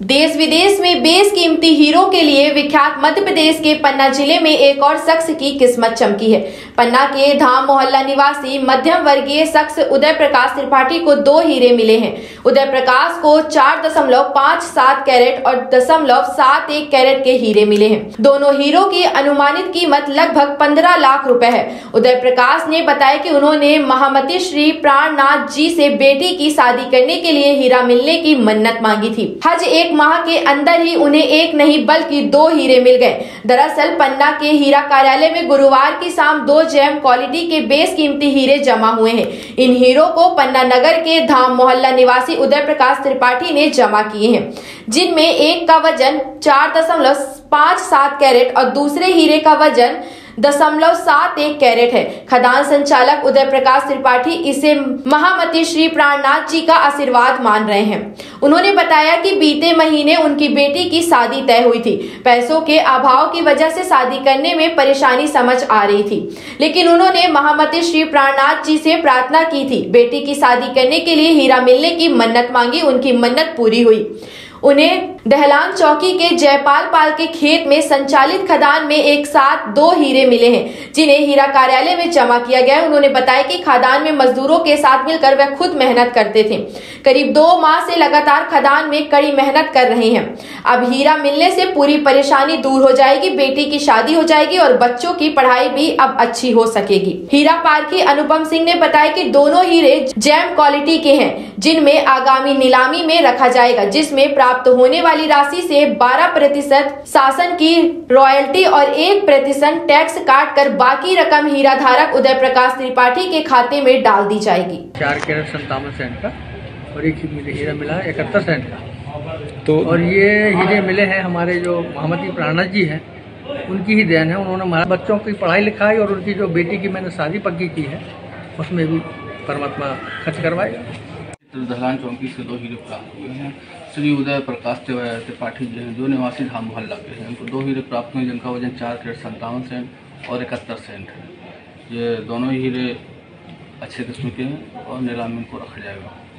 देश विदेश में बेशकीमती हीरो के लिए विख्यात मध्य प्रदेश के पन्ना जिले में एक और शख्स की किस्मत चमकी है। पन्ना के धाम मोहल्ला निवासी मध्यम वर्गीय शख्स उदय प्रकाश त्रिपाठी को 2 हीरे मिले हैं। उदय प्रकाश को 4.57 कैरेट और 0.71 कैरेट के हीरे मिले हैं। दोनों हीरो की अनुमानित कीमत लगभग 15 लाख रुपए है। उदय प्रकाश ने बताया कि उन्होंने महामती श्री प्राणनाथ जी से बेटी की शादी करने के लिए हीरा मिलने की मन्नत मांगी थी। हज 1 माह के अंदर ही उन्हें एक नहीं बल्कि 2 हीरे मिल गए। दरअसल पन्ना के हीरा कार्यालय में गुरुवार की शाम 2 जेम क्वालिटी के बेशकीमती हीरे जमा हुए हैं। इन हीरो को पन्ना नगर के धाम मोहल्ला निवासी उदय प्रकाश त्रिपाठी ने जमा किए हैं, जिनमें एक का वजन 4.57 कैरेट और दूसरे हीरे का वजन 0.71 कैरेट है। खदान संचालक उदय प्रकाश त्रिपाठी इसे महामती श्री प्राणनाथ जी का आशीर्वाद मान रहे हैं। उन्होंने बताया कि बीते महीने उनकी बेटी की शादी तय हुई थी। पैसों के अभाव की वजह से शादी करने में परेशानी समझ आ रही थी, लेकिन उन्होंने महामती श्री प्राणनाथ जी से प्रार्थना की थी। बेटी की शादी करने के लिए हीरा मिलने की मन्नत मांगी, उनकी मन्नत पूरी हुई। उन्हें दहलान चौकी के जयपाल पाल के खेत में संचालित खदान में एक साथ 2 हीरे मिले हैं, जिन्हें हीरा कार्यालय में जमा किया गया है। उन्होंने बताया कि खदान में मजदूरों के साथ मिलकर वह खुद मेहनत करते थे। करीब 2 माह से लगातार खदान में कड़ी मेहनत कर रहे हैं। अब हीरा मिलने से पूरी परेशानी दूर हो जाएगी, बेटी की शादी हो जाएगी और बच्चों की पढ़ाई भी अब अच्छी हो सकेगी। हीरा पारखी अनुपम सिंह ने बताया कि दोनों हीरे जेम क्वालिटी के हैं, जिनमें आगामी नीलामी में रखा जाएगा, जिसमें प्राप्त होने वाली राशि से 12% शासन की रॉयल्टी और 1% टैक्स काटकर बाकी रकम हीरा धारक उदय प्रकाश त्रिपाठी के खाते में डाल दी जाएगी। 4 कैरेट 57 सेंट का और एक हीरा मिला है 71 सेंट का। तो और ये हीरे मिले हैं हमारे जो महामती प्राणनाथ जी हैं, उनकी ही देन है। उन्होंने हमारे बच्चों की पढ़ाई लिखाई और उनकी जो बेटी की मैंने शादी पक्की की है, उसमें भी परमात्मा खर्च करवाएगा। दहलान चौकी से 2 हीरे प्राप्त हुए हैं। श्री उदय प्रकाश त्रिपाठी जी हैं, जो निवासी धाम मोहल्ला के हैं, उनको 2 हीरे प्राप्त हुए, जिनका वजन 4 कैरेट 57 सेंट और 71 सेंट है। ये दोनों हीरे अच्छे किस्म के हैं और नीलामी को रखा जाएगा।